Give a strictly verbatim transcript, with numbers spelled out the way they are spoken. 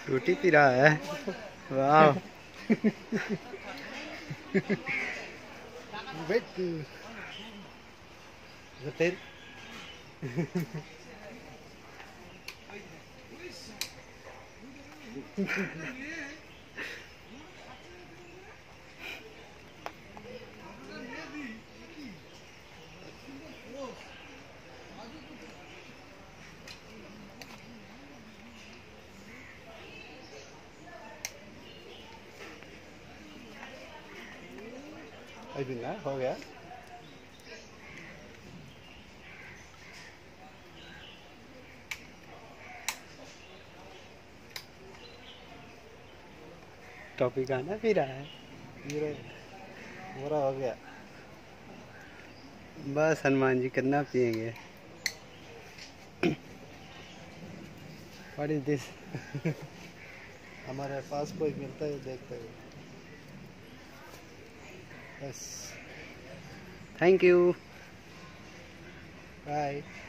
Frooti P रहा है। वाह। वेट होटल अभी ना हो गया। टॉपी खाना पी रहा है। मेरा मेरा हो गया। बस हनुमान जी कितना पियेंगे। What is this? हमारे पास कोई मिलता है देखते हैं। बस थैंक यू। बाय।